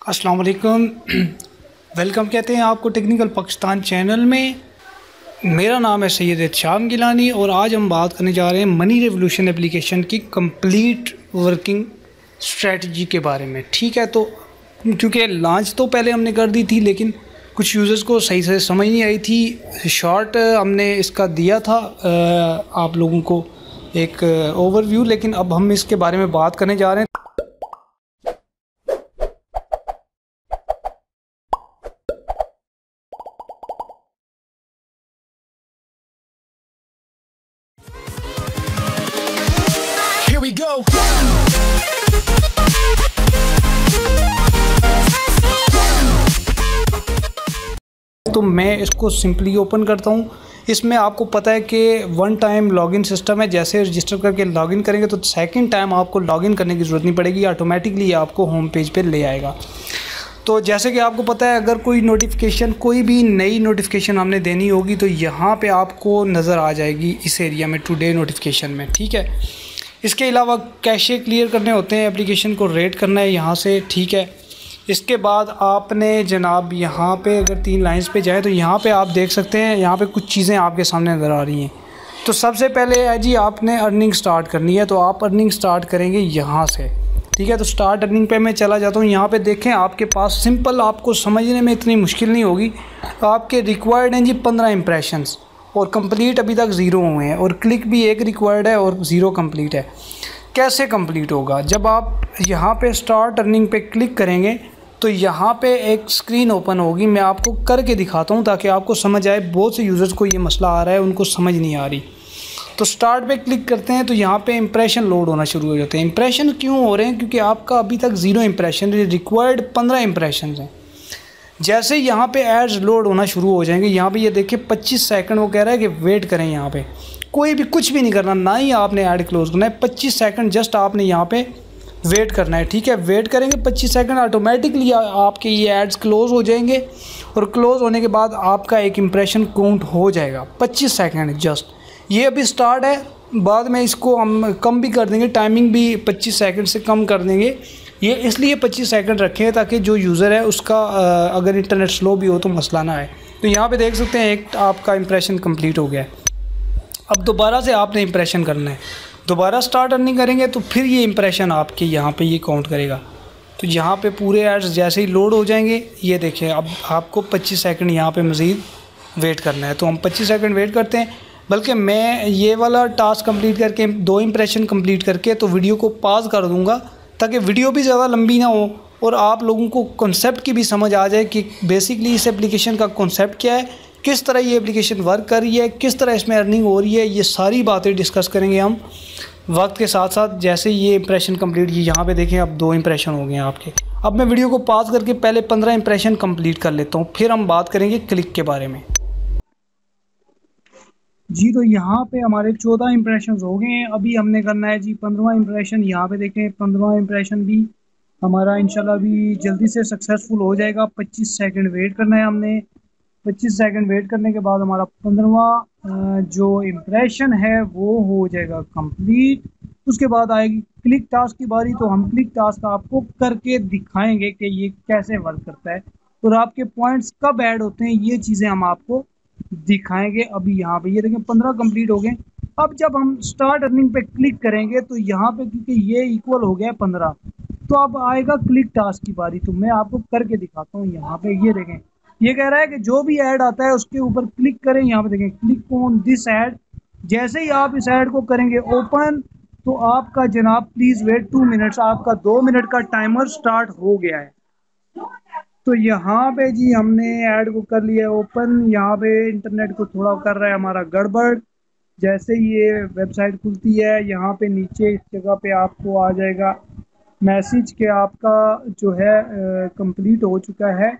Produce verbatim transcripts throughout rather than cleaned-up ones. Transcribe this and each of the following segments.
अस्सलाम वालेकुम। वेलकम कहते हैं आपको टेक्निकल पाकिस्तान चैनल में। मेरा नाम है सैयद शाम गिलानी और आज हम बात करने जा रहे हैं मनी रेवोल्यूशन एप्लीकेशन की कंप्लीट वर्किंग स्ट्रेटजी के बारे में। ठीक है, तो क्योंकि लॉन्च तो पहले हमने कर दी थी लेकिन कुछ यूज़र्स को सही से समझ नहीं आई थी। शॉर्ट हमने इसका दिया था आप लोगों को एक ओवरव्यू, लेकिन अब हम इसके बारे में बात करने जा रहे हैं। Here we go. तो मैं इसको सिंपली ओपन करता हूँ। इसमें आपको पता है कि वन टाइम लॉगिन सिस्टम है। जैसे रजिस्टर करके लॉगिन करेंगे तो सेकंड टाइम आपको लॉगिन करने की ज़रूरत नहीं पड़ेगी, ऑटोमेटिकली ये आपको होम पेज पे ले आएगा। तो जैसे कि आपको पता है, अगर कोई नोटिफिकेशन कोई भी नई नोटिफिकेशन हमने देनी होगी तो यहाँ पे आपको नज़र आ जाएगी इस एरिया में, टुडे नोटिफिकेशन में। ठीक है, इसके अलावा कैशे क्लियर करने होते हैं, एप्लीकेशन को रेट करना है यहाँ से। ठीक है, इसके बाद आपने जनाब यहाँ पे अगर तीन लाइंस पे जाए तो यहाँ पे आप देख सकते हैं, यहाँ पे कुछ चीज़ें आपके सामने नज़र आ रही हैं। तो सबसे पहले है जी, आपने अर्निंग स्टार्ट करनी है, तो आप अर्निंग स्टार्ट करेंगे यहाँ से। ठीक है, तो स्टार्ट अर्निंग पे मैं चला जाता हूँ। यहाँ पे देखें, आपके पास सिंपल, आपको समझने में इतनी मुश्किल नहीं होगी। तो आपके रिक्वायर्ड हैं जी पंद्रह इंप्रेशंस और कंप्लीट अभी तक ज़ीरो हुए हैं, और क्लिक भी एक रिक्वायर्ड है और ज़ीरो कंप्लीट है। कैसे कंप्लीट होगा? जब आप यहाँ पे स्टार्ट अर्निंग पे क्लिक करेंगे तो यहाँ पे एक स्क्रीन ओपन होगी। मैं आपको करके दिखाता हूँ ताकि आपको समझ आए। बहुत से यूज़र्स को ये मसला आ रहा है, उनको समझ नहीं आ रही। तो स्टार्ट पे क्लिक करते हैं तो यहाँ पे इंप्रेशन लोड होना शुरू हो जाते हैं। इंप्रेशन क्यों हो रहे हैं? क्योंकि आपका अभी तक ज़ीरो इंप्रेशन, रिक्वायर्ड पंद्रह इंप्रेशन हैं। जैसे यहाँ पे एड्स लोड होना शुरू हो जाएंगे, यहाँ पे ये देखिए पच्चीस सेकंड वो कह रहा है कि वेट करें। यहाँ पे कोई भी कुछ भी नहीं करना, ना ही आपने ऐड क्लोज करना है। पच्चीस सेकंड जस्ट आपने यहाँ पे वेट करना है। ठीक है, वेट करेंगे पच्चीस सेकंड, ऑटोमेटिकली आपके ये एड्स क्लोज़ हो जाएंगे और क्लोज़ होने के बाद आपका एक इम्प्रेशन काउंट हो जाएगा पच्चीस सेकंड जस्ट। ये अभी स्टार्ट है, बाद में इसको हम कम भी कर देंगे, टाइमिंग भी पच्चीस सेकंड से कम कर देंगे। ये इसलिए पच्चीस सेकंड रखे हैं ताकि जो यूज़र है उसका अगर इंटरनेट स्लो भी हो तो मसला ना आए। तो यहाँ पे देख सकते हैं एक आपका इंप्रेशन कंप्लीट हो गया है। अब दोबारा से आपने इंप्रेशन करना है, दोबारा स्टार्ट अर्निंग करेंगे तो फिर ये इंप्रेशन आपके यहाँ पे ये काउंट करेगा। तो यहाँ पे पूरे एड्स जैसे ही लोड हो जाएंगे, ये देखें अब आपको पच्चीस सेकंड यहाँ पे मज़ीद वेट करना है। तो हम पच्चीस सेकंड वेट करते हैं। बल्कि मैं ये वाला टास्क कंप्लीट करके, दो इंप्रेशन कंप्लीट करके तो वीडियो को पॉज कर दूँगा ताकि वीडियो भी ज़्यादा लंबी ना हो और आप लोगों को कॉन्सेप्ट की भी समझ आ जाए कि बेसिकली इस एप्लीकेशन का कॉन्सेप्ट क्या है, किस तरह ये एप्लीकेशन वर्क कर रही है, किस तरह इसमें अर्निंग हो रही है। ये सारी बातें डिस्कस करेंगे हम वक्त के साथ साथ। जैसे ये इंप्रेशन कंप्लीट, ये यहाँ पे देखें अब दो इंप्रेशन हो गए हैं आपके। अब मैं वीडियो को पॉज करके पहले पंद्रह इंप्रेशन कंप्लीट कर लेता हूँ, फिर हम बात करेंगे क्लिक के बारे में जी। तो यहाँ पे हमारे चौदह इंप्रेशन हो गए हैं। अभी हमने करना है जी पंद्रहवां इंप्रेशन। यहाँ पे देखें पंद्रहवां इंप्रेशन भी हमारा इंशाल्लाह भी जल्दी से सक्सेसफुल हो जाएगा। पच्चीस सेकंड वेट करना है हमने। पच्चीस सेकंड वेट करने के बाद हमारा पंद्रहवां जो इम्प्रेशन है वो हो जाएगा कंप्लीट। उसके बाद आएगी क्लिक टास्क की बारी। तो हम क्लिक टास्क आपको करके दिखाएंगे कि ये कैसे वर्क करता है और आपके पॉइंट्स कब ऐड होते हैं, ये चीज़ें हम आपको दिखाएंगे। अभी यहाँ पे ये देखें पंद्रह कंप्लीट हो गए। अब जब हम स्टार्ट अर्निंग पे क्लिक करेंगे तो यहाँ पे क्योंकि ये इक्वल हो गया पंद्रह, तो अब आएगा क्लिक टास्क की बारी। तो मैं आपको करके दिखाता हूँ। यहाँ पे ये देखें, ये कह रहा है कि जो भी ऐड आता है उसके ऊपर क्लिक करें। यहाँ पे देखें क्लिक ऑन दिस ऐड। जैसे ही आप इस ऐड को करेंगे ओपन तो आपका जनाब प्लीज़ वेट टू मिनट्स, आपका दो मिनट का टाइमर स्टार्ट हो गया है। तो यहाँ पे जी हमने ऐड को कर लिया ओपन। यहाँ पे इंटरनेट को थोड़ा कर रहा है हमारा गड़बड़। जैसे ही ये वेबसाइट खुलती है, यहाँ पे नीचे इस जगह पे आपको आ जाएगा मैसेज कि आपका जो है कंप्लीट हो चुका है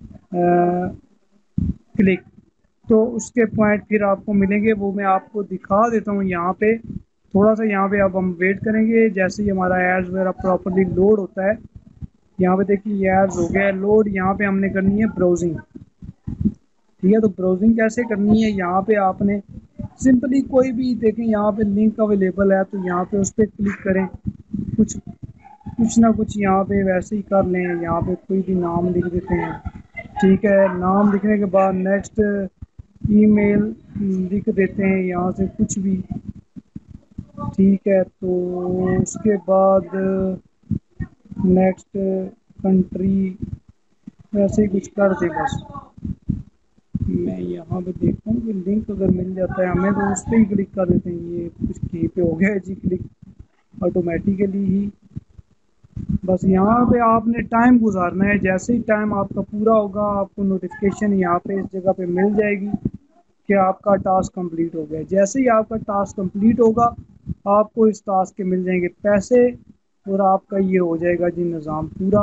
क्लिक। तो उसके पॉइंट फिर आपको मिलेंगे, वो मैं आपको दिखा देता हूँ। यहाँ पे थोड़ा सा यहाँ पे अब हम वेट करेंगे जैसे ही हमारा एड्स वगैरह प्रॉपर्ली लोड होता है। यहाँ पे देखिए ये एड्स हो गया है लोड। यहाँ पे हमने करनी है ब्राउजिंग। ठीक है, तो ब्राउजिंग कैसे करनी है? यहाँ पे आपने सिंपली कोई भी देखें, यहाँ पे लिंक अवेलेबल है तो यहाँ पे उस पर क्लिक करें। कुछ कुछ ना कुछ यहाँ पे वैसे ही कर लें, यहाँ पे कोई भी नाम लिख देते हैं। ठीक है, नाम लिखने के बाद नेक्स्ट ईमेल लिख देते हैं यहाँ से कुछ भी। ठीक है, तो उसके बाद नेक्स्ट कंट्री वैसे ही कुछ कर दे बस। मैं यहाँ पे देखता हूँ कि लिंक अगर मिल जाता है हमें तो उस पर ही क्लिक कर देते हैं। ये कुछ कहीं पे हो गया है जी क्लिक ऑटोमेटिकली ही। बस यहाँ पे आपने टाइम गुजारना है, जैसे ही टाइम आपका पूरा होगा आपको नोटिफिकेशन यहाँ पे इस जगह पे मिल जाएगी कि आपका टास्क कंप्लीट हो गया। जैसे ही आपका टास्क कंप्लीट होगा आपको इस टास्क के मिल जाएंगे पैसे और आपका ये हो जाएगा जी निज़ाम पूरा।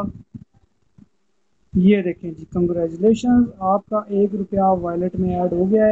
ये देखें जी, कंग्रेचुलेशन, आपका एक रुपया वॉलेट में ऐड हो गया है।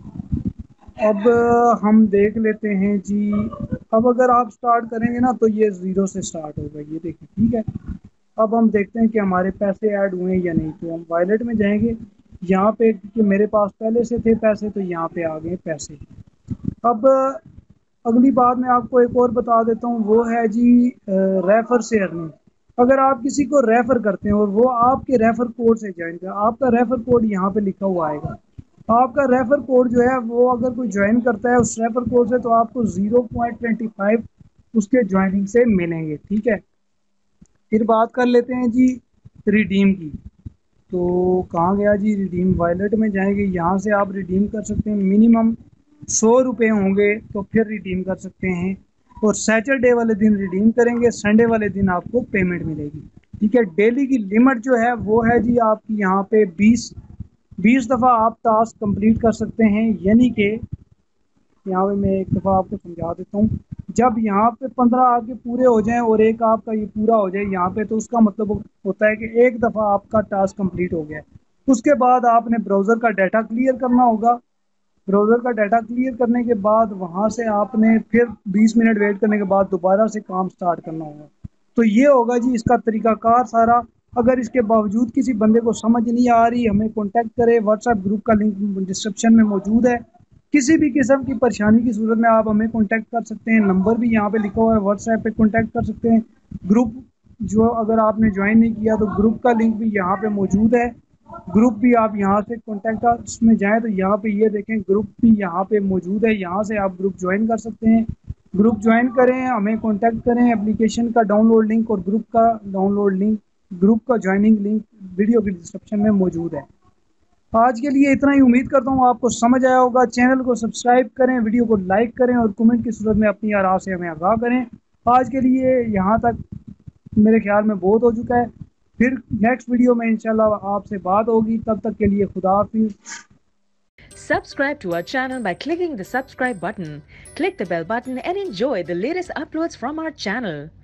अब हम देख लेते हैं जी। अब अगर आप स्टार्ट करेंगे ना तो ये ज़ीरो से स्टार्ट होगा, ये देखिए। ठीक है, अब हम देखते हैं कि हमारे पैसे ऐड हुए हैं या नहीं। तो हम वॉलेट में जाएंगे, यहाँ पे कि मेरे पास पहले से थे पैसे तो यहाँ पे आ गए पैसे। अब अगली बात मैं आपको एक और बता देता हूँ, वो है जी रेफर से अर्निंग। अगर आप किसी को रेफर करते हैं और वो आपके रेफर कोड से ज्वाइन कर, आपका रेफर कोड यहाँ पे लिखा हुआ आएगा। आपका रेफर कोड जो है वो अगर कोई ज्वाइन करता है उस रेफर कोड से तो आपको ज़ीरो पॉइंट ट्वेंटी फाइव उसके ज्वाइनिंग से मिलेंगे। ठीक है, फिर बात कर लेते हैं जी रिडीम की। तो कहाँ गया जी रिडीम, वॉलेट में जाएंगे, यहाँ से आप रिडीम कर सकते हैं। मिनिमम सौ रुपये होंगे तो फिर रिडीम कर सकते हैं। और सैटरडे वाले दिन रिडीम करेंगे, संडे वाले दिन आपको पेमेंट मिलेगी। ठीक है, डेली की लिमिट जो है वो है जी आपकी यहाँ पे बीस बीस दफ़ा आप टास्क कंप्लीट कर सकते हैं। यानी कि यहाँ पे मैं एक दफ़ा आपको समझा देता हूँ, जब यहाँ पे पंद्रह आपके पूरे हो जाएं और एक आपका ये पूरा हो जाए यहाँ पे, तो उसका मतलब होता है कि एक दफ़ा आपका टास्क कंप्लीट हो गया। उसके बाद आपने ब्राउज़र का डाटा क्लियर करना होगा। ब्राउज़र का डाटा क्लियर करने के बाद वहाँ से आपने फिर बीस मिनट वेट करने के बाद दोबारा से काम स्टार्ट करना होगा। तो ये होगा जी इसका तरीकाकार सारा। अगर इसके बावजूद किसी बंदे को समझ नहीं आ रही, हमें कॉन्टैक्ट करें, व्हाट्सएप ग्रुप का लिंक डिस्क्रिप्शन में मौजूद है। किसी भी किस्म की परेशानी की सूरत में आप हमें कॉन्टैक्ट कर सकते हैं, नंबर भी यहाँ पे लिखा हुआ है, व्हाट्सएप पे कॉन्टैक्ट कर सकते हैं। ग्रुप जो अगर आपने ज्वाइन नहीं किया तो ग्रुप का लिंक भी यहाँ पे मौजूद है। ग्रुप भी आप यहाँ से कॉन्टैक्ट में जाएँ तो यहाँ पे ये देखें ग्रुप भी यहाँ पे मौजूद है, यहाँ से आप ग्रुप ज्वाइन कर सकते हैं। ग्रुप ज्वाइन करें, हमें कॉन्टैक्ट करें। एप्लीकेशन का डाउनलोड लिंक और ग्रुप का डाउनलोड लिंक, ग्रुप का ज्वाइनिंग लिंक वीडियो की डिस्क्रिप्शन में मौजूद है। आज के लिए इतना ही, उम्मीद करता हूँ आपको समझ आया होगा। चैनल को सब्सक्राइब करें, वीडियो को लाइक करें और कमेंट की सूरत में अपनी आराम से हमें आगाह करें। आज के लिए यहाँ तक मेरे ख्याल में बहुत हो चुका है। फिर नेक्स्ट वीडियो में इंशाल्लाह आपसे बात होगी, तब तक के लिए खुदा हाफिज़। Subscribe to our channel by clicking the subscribe button. Click the bell button and enjoy the latest uploads from our channel.